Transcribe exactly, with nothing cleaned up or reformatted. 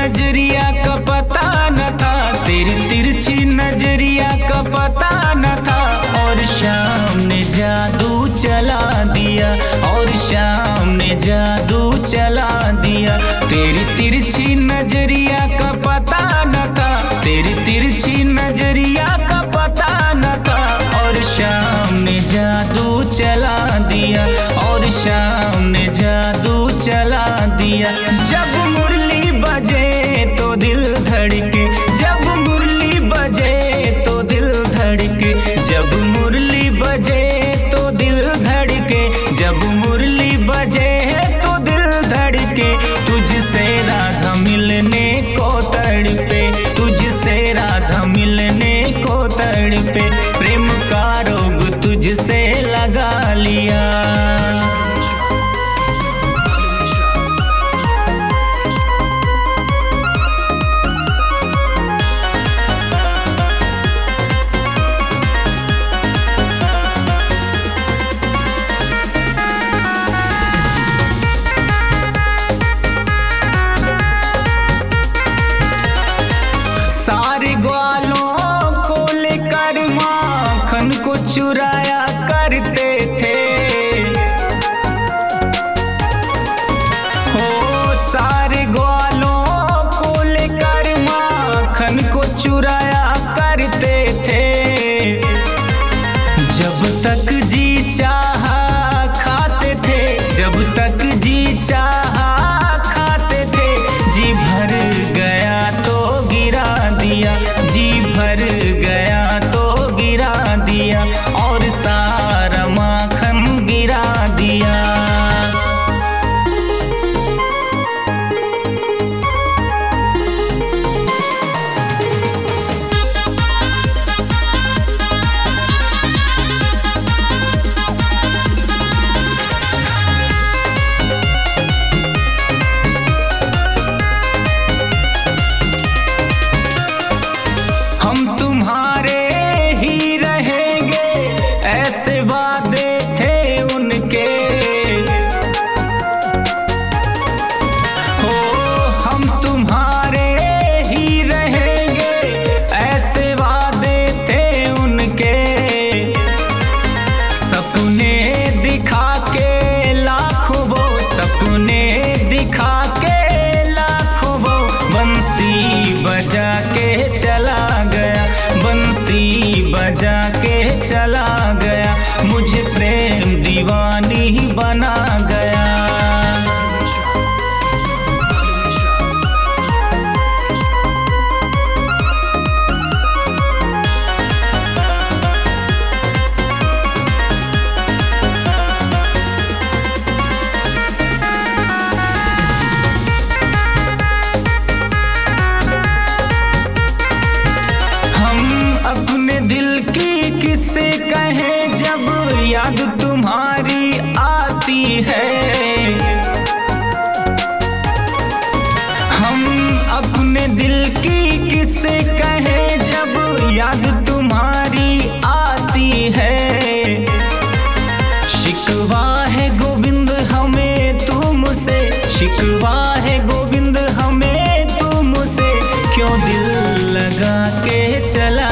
नजरिया का पता न था, तेरी तिरछी नजरिया का पता न था। और शाम ने जादू चला दिया, और शाम ने जादू चला दिया। तेरी तिरछी नजरिया का पता न था, तेरी तिरछी नजरिया का पता न था। और शाम ने जादू चला दिया, और शाम ने जादू चला दिया। जब मुरली बजे तो दिल धड़के, जब मुरली बजे तो दिल धड़के, जब मुरली बजे तो दिल धड़के, जब मुरली बजे तो दिल धड़के। तुझसे राधा मिलने को तड़पे, तुझसे राधा मिलने को तड़पे। प्रेम का रोग तुझसे लगा लिया। सारे ग्वालों को लेकर माखन को चुराया करते थे, हो सारे ग्वालों को लेकर माखन को चुराया करते थे। जब तक जी चाहा खाते थे, जब तक जी चाहा खाते थे। जी भर गया तो गिरा दिया, जी भर गया तो गिरा दिया, और सारा माखन गिरा दिया। हम तुम्हारे ही रहेंगे, ऐसे वादे थे उनके, हो हम तुम्हारे ही रहेंगे, ऐसे वादे थे उनके। सपने दिखा के लाखों वो, सपने दिखा के लाखों वो। बंसी बजा के चला गया, बंसी बजा के चला गया। मुझे प्रेम दीवानी बना गया। अपने दिल की किससे कहें जब याद तुम्हारी आती है। हम अपने दिल की किससे कहें जब याद तुम्हारी आती है। शिकवा है गोविंद हमें तुमसे, शिकवा है गोविंद हमें तुमसे। क्यों दिल लगा के चला